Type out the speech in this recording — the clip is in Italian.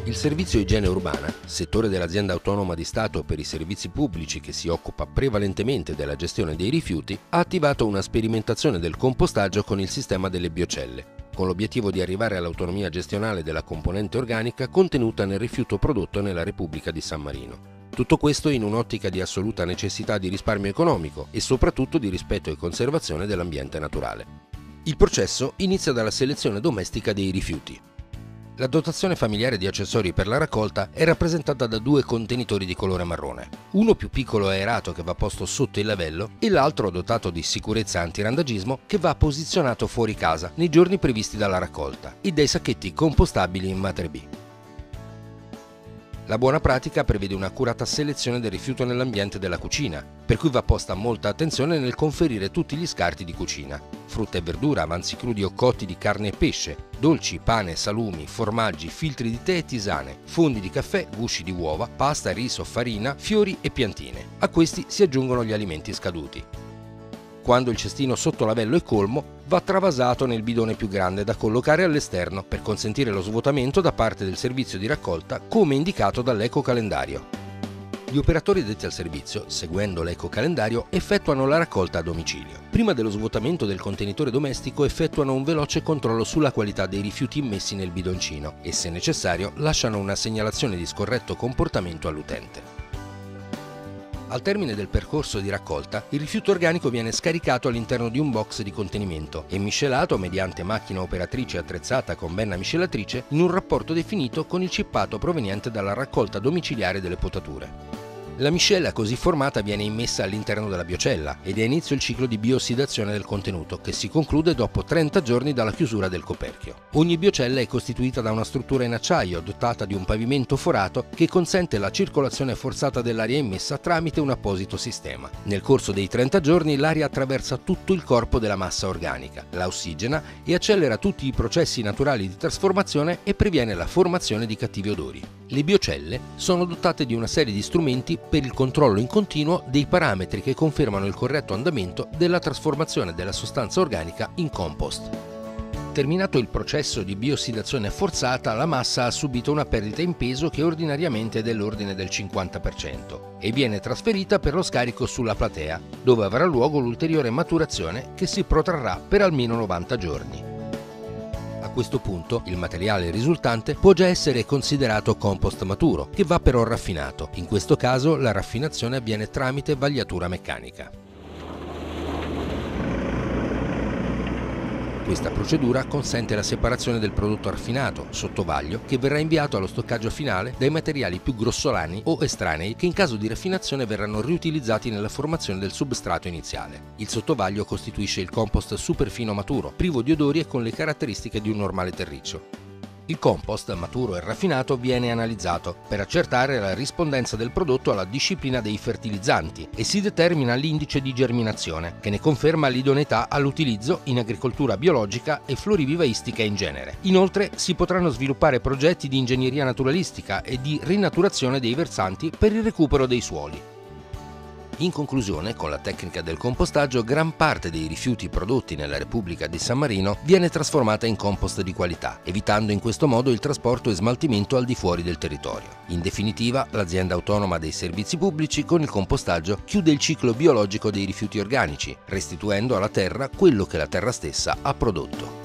Il servizio igiene urbana, settore dell'azienda autonoma di Stato per i servizi pubblici che si occupa prevalentemente della gestione dei rifiuti, ha attivato una sperimentazione del compostaggio con il sistema delle biocelle, con l'obiettivo di arrivare all'autonomia gestionale della componente organica contenuta nel rifiuto prodotto nella Repubblica di San Marino. Tutto questo in un'ottica di assoluta necessità di risparmio economico e soprattutto di rispetto e conservazione dell'ambiente naturale. Il processo inizia dalla selezione domestica dei rifiuti. La dotazione familiare di accessori per la raccolta è rappresentata da 2 contenitori di colore marrone, uno più piccolo e aerato che va posto sotto il lavello e l'altro dotato di sicurezza antirandagismo che va posizionato fuori casa nei giorni previsti dalla raccolta e dai sacchetti compostabili in Mater B. La buona pratica prevede un'accurata selezione del rifiuto nell'ambiente della cucina, per cui va posta molta attenzione nel conferire tutti gli scarti di cucina: frutta e verdura, avanzi crudi o cotti di carne e pesce, dolci, pane, salumi, formaggi, filtri di tè e tisane, fondi di caffè, gusci di uova, pasta, riso, farina, fiori e piantine. A questi si aggiungono gli alimenti scaduti. Quando il cestino sotto lavello è colmo, va travasato nel bidone più grande da collocare all'esterno per consentire lo svuotamento da parte del servizio di raccolta come indicato dall'ecocalendario. Gli operatori addetti al servizio, seguendo l'ecocalendario, effettuano la raccolta a domicilio. Prima dello svuotamento del contenitore domestico effettuano un veloce controllo sulla qualità dei rifiuti immessi nel bidoncino e, se necessario, lasciano una segnalazione di scorretto comportamento all'utente. Al termine del percorso di raccolta, il rifiuto organico viene scaricato all'interno di un box di contenimento e miscelato mediante macchina operatrice attrezzata con benna miscelatrice in un rapporto definito con il cippato proveniente dalla raccolta domiciliare delle potature. La miscela così formata viene immessa all'interno della biocella ed è inizio il ciclo di biossidazione del contenuto, che si conclude dopo 30 giorni dalla chiusura del coperchio. Ogni biocella è costituita da una struttura in acciaio dotata di un pavimento forato che consente la circolazione forzata dell'aria immessa tramite un apposito sistema. Nel corso dei 30 giorni l'aria attraversa tutto il corpo della massa organica, la ossigena e accelera tutti i processi naturali di trasformazione e previene la formazione di cattivi odori. Le biocelle sono dotate di una serie di strumenti per il controllo in continuo dei parametri che confermano il corretto andamento della trasformazione della sostanza organica in compost. Terminato il processo di biossidazione forzata, la massa ha subito una perdita in peso che ordinariamente è dell'ordine del 50% e viene trasferita per lo scarico sulla platea, dove avrà luogo l'ulteriore maturazione che si protrarrà per almeno 90 giorni. A questo punto il materiale risultante può già essere considerato compost maturo, che va però raffinato. In questo caso la raffinazione avviene tramite vagliatura meccanica. Questa procedura consente la separazione del prodotto raffinato, sotto vaglio, che verrà inviato allo stoccaggio finale dai materiali più grossolani o estranei che in caso di raffinazione verranno riutilizzati nella formazione del substrato iniziale. Il sottovaglio costituisce il compost superfino maturo, privo di odori e con le caratteristiche di un normale terriccio. Il compost maturo e raffinato viene analizzato per accertare la rispondenza del prodotto alla disciplina dei fertilizzanti e si determina l'indice di germinazione, che ne conferma l'idoneità all'utilizzo in agricoltura biologica e florivivaistica in genere. Inoltre si potranno sviluppare progetti di ingegneria naturalistica e di rinaturazione dei versanti per il recupero dei suoli. In conclusione, con la tecnica del compostaggio, gran parte dei rifiuti prodotti nella Repubblica di San Marino viene trasformata in compost di qualità, evitando in questo modo il trasporto e smaltimento al di fuori del territorio. In definitiva, l'azienda autonoma dei servizi pubblici con il compostaggio chiude il ciclo biologico dei rifiuti organici, restituendo alla terra quello che la terra stessa ha prodotto.